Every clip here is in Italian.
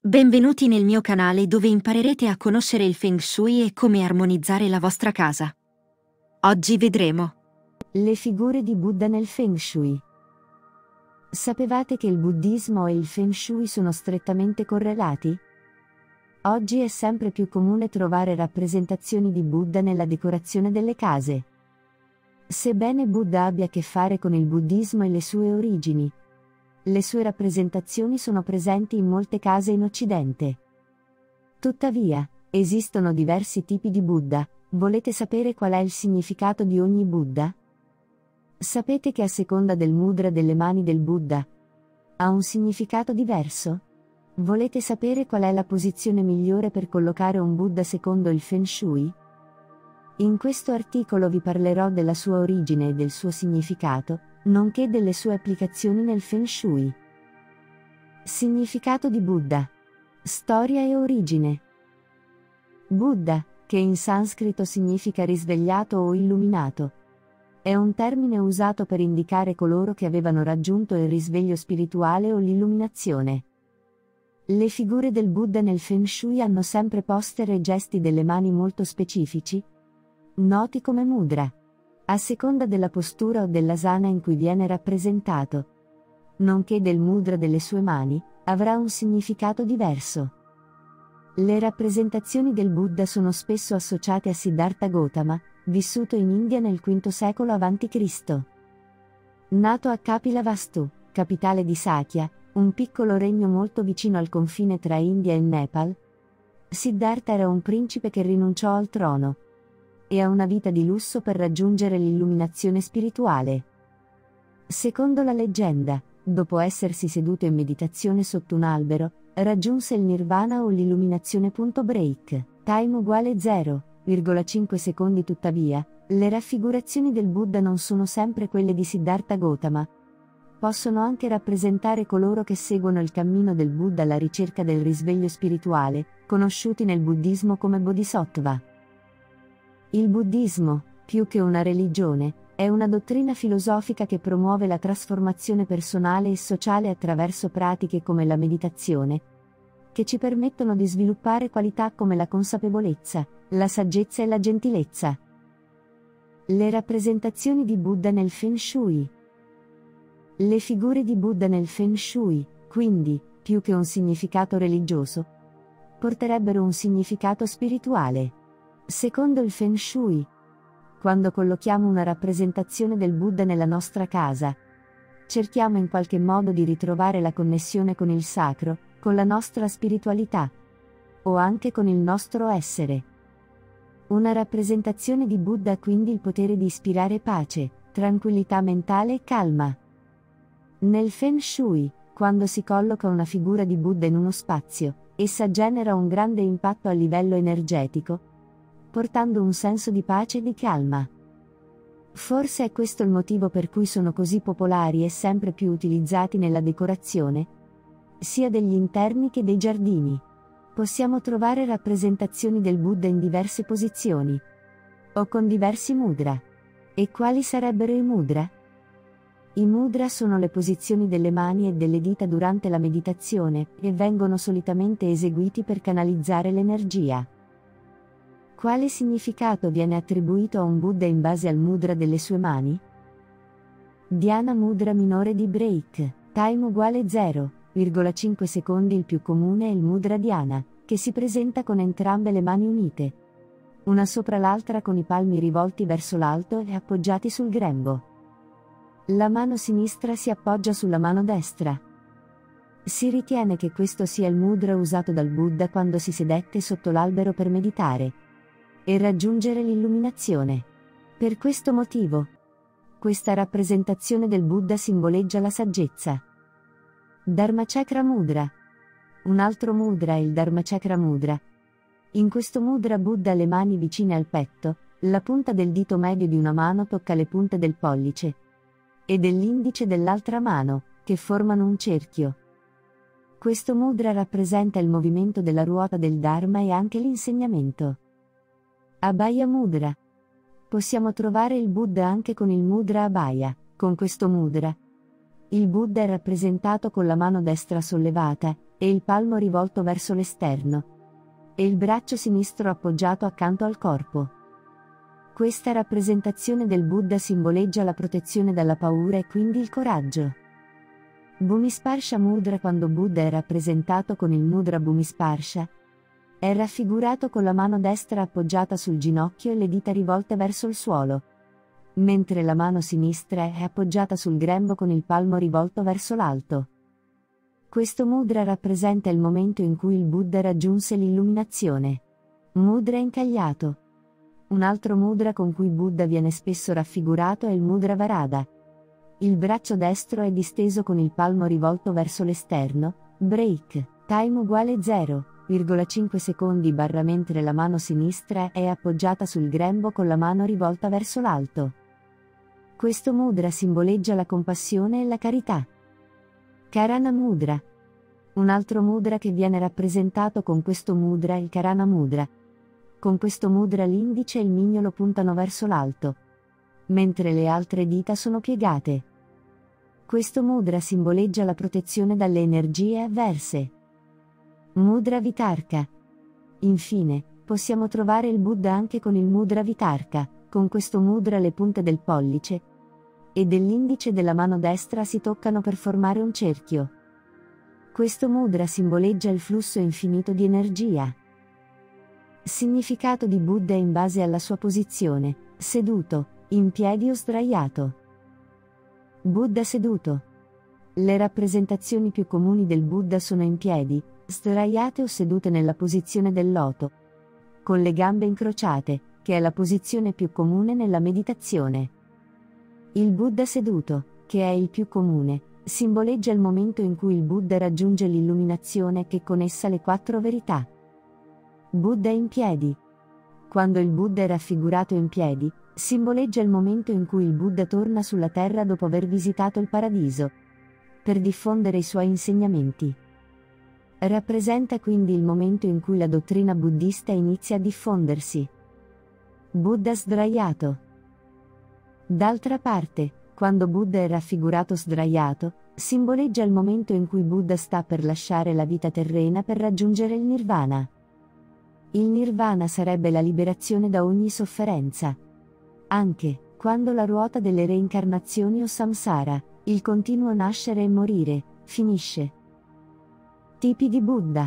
Benvenuti nel mio canale dove imparerete a conoscere il Feng Shui e come armonizzare la vostra casa. Oggi vedremo le figure di Buddha nel Feng Shui. Sapevate che il buddismo e il Feng Shui sono strettamente correlati? Oggi è sempre più comune trovare rappresentazioni di Buddha nella decorazione delle case. Sebbene Buddha abbia a che fare con il buddismo e le sue origini, le sue rappresentazioni sono presenti in molte case in Occidente. Tuttavia, esistono diversi tipi di Buddha. Volete sapere qual è il significato di ogni Buddha? Sapete che a seconda del mudra delle mani del Buddha ha un significato diverso? Volete sapere qual è la posizione migliore per collocare un Buddha secondo il Feng Shui? In questo articolo vi parlerò della sua origine e del suo significato, nonché delle sue applicazioni nel Feng Shui. Significato di Buddha. Storia e origine. Buddha, che in sanscrito significa risvegliato o illuminato, è un termine usato per indicare coloro che avevano raggiunto il risveglio spirituale o l'illuminazione. Le figure del Buddha nel Feng Shui hanno sempre postere e gesti delle mani molto specifici, noti come mudra, a seconda della postura o dell'asana in cui viene rappresentato, nonché del mudra delle sue mani, avrà un significato diverso. Le rappresentazioni del Buddha sono spesso associate a Siddhartha Gautama, vissuto in India nel V secolo a.C. Nato a Kapilavastu, capitale di Sakya, un piccolo regno molto vicino al confine tra India e Nepal, Siddhartha era un principe che rinunciò al trono e a una vita di lusso per raggiungere l'illuminazione spirituale. Secondo la leggenda, dopo essersi seduto in meditazione sotto un albero, raggiunse il nirvana o l'illuminazione. Break. Time uguale 0,5 secondi. Tuttavia, le raffigurazioni del Buddha non sono sempre quelle di Siddhartha Gautama. Possono anche rappresentare coloro che seguono il cammino del Buddha alla ricerca del risveglio spirituale, conosciuti nel buddismo come bodhisattva. Il buddismo, più che una religione, è una dottrina filosofica che promuove la trasformazione personale e sociale attraverso pratiche come la meditazione, che ci permettono di sviluppare qualità come la consapevolezza, la saggezza e la gentilezza. Le rappresentazioni di Buddha nel Feng Shui. Le figure di Buddha nel Feng Shui, quindi, più che un significato religioso, porterebbero un significato spirituale. Secondo il Feng Shui, quando collochiamo una rappresentazione del Buddha nella nostra casa, cerchiamo in qualche modo di ritrovare la connessione con il sacro, con la nostra spiritualità, o anche con il nostro essere. Una rappresentazione di Buddha ha quindi il potere di ispirare pace, tranquillità mentale e calma. Nel Feng Shui, quando si colloca una figura di Buddha in uno spazio, essa genera un grande impatto a livello energetico, portando un senso di pace e di calma. Forse è questo il motivo per cui sono così popolari e sempre più utilizzati nella decorazione, sia degli interni che dei giardini. Possiamo trovare rappresentazioni del Buddha in diverse posizioni, o con diversi mudra. E quali sarebbero i mudra? I mudra sono le posizioni delle mani e delle dita durante la meditazione, e vengono solitamente eseguiti per canalizzare l'energia. Quale significato viene attribuito a un Buddha in base al mudra delle sue mani? Dhyana mudra minore di Break. Time uguale 0,5 secondi. Il più comune è il mudra dhyana, che si presenta con entrambe le mani unite, una sopra l'altra con i palmi rivolti verso l'alto e appoggiati sul grembo. La mano sinistra si appoggia sulla mano destra. Si ritiene che questo sia il mudra usato dal Buddha quando si sedette sotto l'albero per meditare e raggiungere l'illuminazione. Per questo motivo, questa rappresentazione del Buddha simboleggia la saggezza. Dharmachakra mudra. Un altro mudra è il Dharmachakra mudra. In questo mudra Buddha ha le mani vicine al petto, la punta del dito medio di una mano tocca le punte del pollice e dell'indice dell'altra mano, che formano un cerchio. Questo mudra rappresenta il movimento della ruota del Dharma e anche l'insegnamento. Abhaya mudra. Possiamo trovare il Buddha anche con il mudra Abhaya. Con questo mudra, il Buddha è rappresentato con la mano destra sollevata, e il palmo rivolto verso l'esterno, e il braccio sinistro appoggiato accanto al corpo. Questa rappresentazione del Buddha simboleggia la protezione dalla paura e quindi il coraggio. Bhumisparsha Mudra. Quando Buddha è rappresentato con il mudra Bhumisparsha, è raffigurato con la mano destra appoggiata sul ginocchio e le dita rivolte verso il suolo, mentre la mano sinistra è appoggiata sul grembo con il palmo rivolto verso l'alto. Questo mudra rappresenta il momento in cui il Buddha raggiunse l'illuminazione. Mudra incagliato. Un altro mudra con cui Buddha viene spesso raffigurato è il mudra Varada. Il braccio destro è disteso con il palmo rivolto verso l'esterno, break, time uguale 0,5 secondi mentre la mano sinistra è appoggiata sul grembo con la mano rivolta verso l'alto. Questo mudra simboleggia la compassione e la carità. Karana Mudra. Un altro mudra che viene rappresentato con questo mudra è il Karana Mudra. Con questo mudra l'indice e il mignolo puntano verso l'alto, mentre le altre dita sono piegate. Questo mudra simboleggia la protezione dalle energie avverse. Mudra Vitarka. Infine, possiamo trovare il Buddha anche con il mudra Vitarka. Con questo mudra le punte del pollice e dell'indice della mano destra si toccano per formare un cerchio. Questo mudra simboleggia il flusso infinito di energia. Significato di Buddha in base alla sua posizione: seduto, in piedi o sdraiato. Buddha seduto. Le rappresentazioni più comuni del Buddha sono in piedi, sdraiate o sedute nella posizione del loto, con le gambe incrociate, che è la posizione più comune nella meditazione. Il Buddha seduto, che è il più comune, simboleggia il momento in cui il Buddha raggiunge l'illuminazione che con essa le 4 verità. Buddha in piedi. Quando il Buddha è raffigurato in piedi, simboleggia il momento in cui il Buddha torna sulla terra dopo aver visitato il paradiso, per diffondere i suoi insegnamenti. Rappresenta quindi il momento in cui la dottrina buddista inizia a diffondersi. Buddha sdraiato. D'altra parte, quando Buddha è raffigurato sdraiato, simboleggia il momento in cui Buddha sta per lasciare la vita terrena per raggiungere il nirvana. Il nirvana sarebbe la liberazione da ogni sofferenza. Anche quando la ruota delle reincarnazioni o samsara, il continuo nascere e morire, finisce. Tipi di Buddha.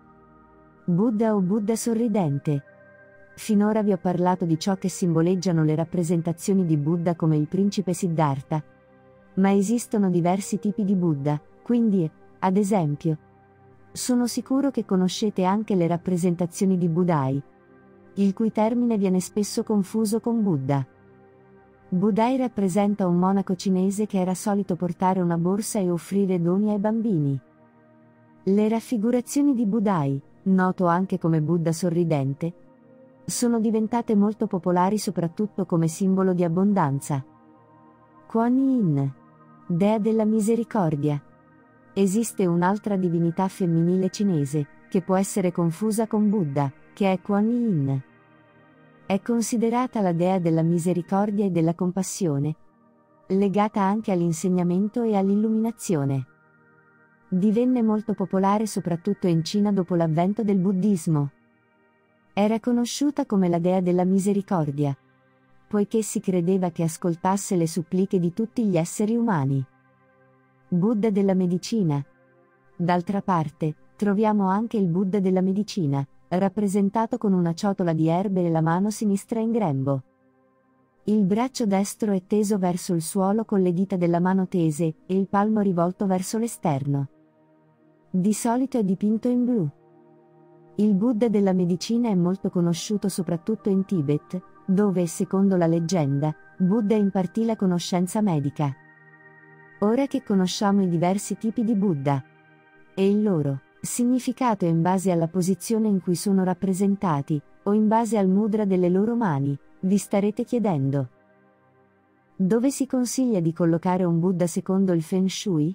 Buddha o Buddha sorridente. Finora vi ho parlato di ciò che simboleggiano le rappresentazioni di Buddha come il principe Siddhartha. Ma esistono diversi tipi di Buddha, quindi, ad esempio, sono sicuro che conoscete anche le rappresentazioni di Budai, il cui termine viene spesso confuso con Buddha. Budai rappresenta un monaco cinese che era solito portare una borsa e offrire doni ai bambini. Le raffigurazioni di Budai, noto anche come Buddha sorridente, sono diventate molto popolari soprattutto come simbolo di abbondanza. Kuan Yin, dea della misericordia. Esiste un'altra divinità femminile cinese, che può essere confusa con Buddha, che è Kuan Yin. È considerata la dea della misericordia e della compassione, legata anche all'insegnamento e all'illuminazione. Divenne molto popolare soprattutto in Cina dopo l'avvento del buddismo. Era conosciuta come la dea della misericordia, poiché si credeva che ascoltasse le suppliche di tutti gli esseri umani. Buddha della medicina. D'altra parte, troviamo anche il Buddha della medicina, rappresentato con una ciotola di erbe e la mano sinistra in grembo. Il braccio destro è teso verso il suolo con le dita della mano tese e il palmo rivolto verso l'esterno. Di solito è dipinto in blu. Il Buddha della medicina è molto conosciuto soprattutto in Tibet, dove, secondo la leggenda, Buddha impartì la conoscenza medica. Ora che conosciamo i diversi tipi di Buddha e il loro significato in base alla posizione in cui sono rappresentati, o in base al mudra delle loro mani, vi starete chiedendo: dove si consiglia di collocare un Buddha secondo il Feng Shui?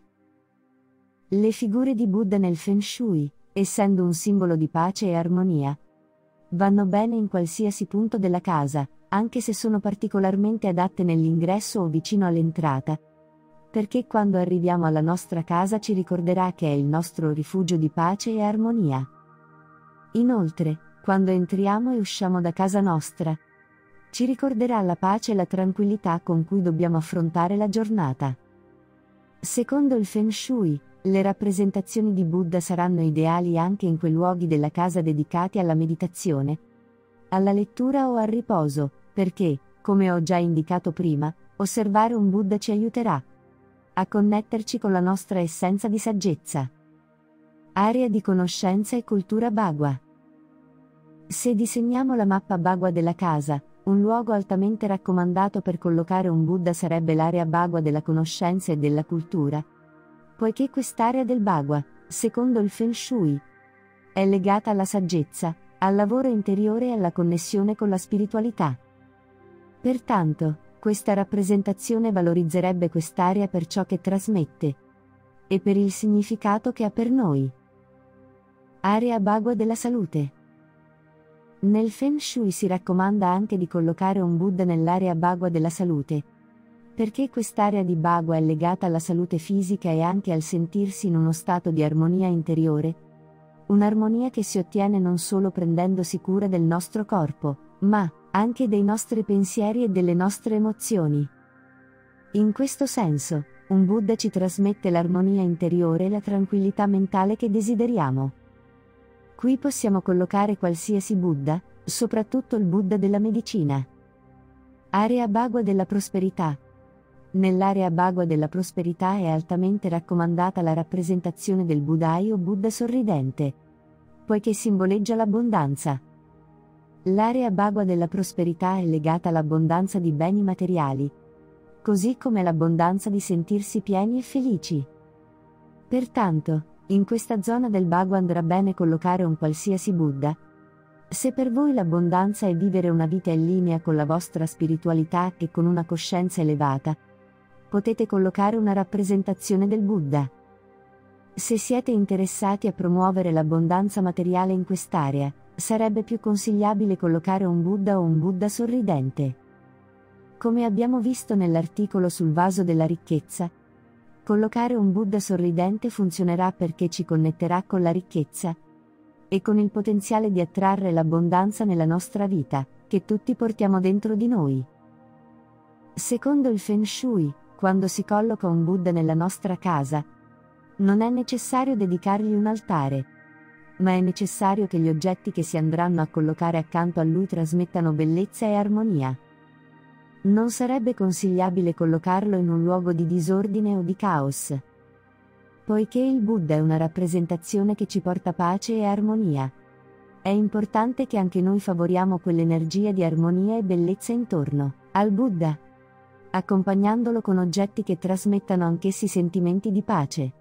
Le figure di Buddha nel Feng Shui, essendo un simbolo di pace e armonia, vanno bene in qualsiasi punto della casa, anche se sono particolarmente adatte nell'ingresso o vicino all'entrata, perché quando arriviamo alla nostra casa ci ricorderà che è il nostro rifugio di pace e armonia. Inoltre, quando entriamo e usciamo da casa nostra, ci ricorderà la pace e la tranquillità con cui dobbiamo affrontare la giornata. Secondo il Feng Shui, le rappresentazioni di Buddha saranno ideali anche in quei luoghi della casa dedicati alla meditazione, alla lettura o al riposo, perché, come ho già indicato prima, osservare un Buddha ci aiuterà a connetterci con la nostra essenza di saggezza. Area di conoscenza e cultura Bagua. Se disegniamo la mappa Bagua della casa, un luogo altamente raccomandato per collocare un Buddha sarebbe l'area Bagua della conoscenza e della cultura, poiché quest'area del Bagua, secondo il Feng Shui, è legata alla saggezza, al lavoro interiore e alla connessione con la spiritualità. Pertanto, questa rappresentazione valorizzerebbe quest'area per ciò che trasmette e per il significato che ha per noi. Area Bagua della salute. Nel Feng Shui si raccomanda anche di collocare un Buddha nell'area Bagua della salute, perché quest'area di Bagua è legata alla salute fisica e anche al sentirsi in uno stato di armonia interiore, un'armonia che si ottiene non solo prendendosi cura del nostro corpo, ma anche dei nostri pensieri e delle nostre emozioni. In questo senso, un Buddha ci trasmette l'armonia interiore e la tranquillità mentale che desideriamo. Qui possiamo collocare qualsiasi Buddha, soprattutto il Buddha della medicina. Area Bagua della prosperità. Nell'area Bagua della prosperità è altamente raccomandata la rappresentazione del Budai o Buddha sorridente, poiché simboleggia l'abbondanza. L'area Bagua della prosperità è legata all'abbondanza di beni materiali, così come l'abbondanza di sentirsi pieni e felici. Pertanto, in questa zona del Bagua andrà bene collocare un qualsiasi Buddha. Se per voi l'abbondanza è vivere una vita in linea con la vostra spiritualità e con una coscienza elevata, potete collocare una rappresentazione del Buddha. Se siete interessati a promuovere l'abbondanza materiale in quest'area, sarebbe più consigliabile collocare un Buddha o un Buddha sorridente. Come abbiamo visto nell'articolo sul vaso della ricchezza, collocare un Buddha sorridente funzionerà perché ci connetterà con la ricchezza e con il potenziale di attrarre l'abbondanza nella nostra vita, che tutti portiamo dentro di noi. Secondo il Feng Shui, quando si colloca un Buddha nella nostra casa, non è necessario dedicargli un altare, ma è necessario che gli oggetti che si andranno a collocare accanto a lui trasmettano bellezza e armonia. Non sarebbe consigliabile collocarlo in un luogo di disordine o di caos, poiché il Buddha è una rappresentazione che ci porta pace e armonia. È importante che anche noi favoriamo quell'energia di armonia e bellezza intorno al Buddha, accompagnandolo con oggetti che trasmettano anch'essi sentimenti di pace.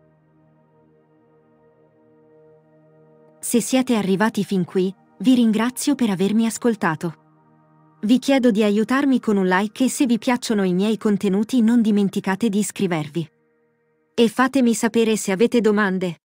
Se siete arrivati fin qui, vi ringrazio per avermi ascoltato. Vi chiedo di aiutarmi con un like e se vi piacciono i miei contenuti non dimenticate di iscrivervi. E fatemi sapere se avete domande.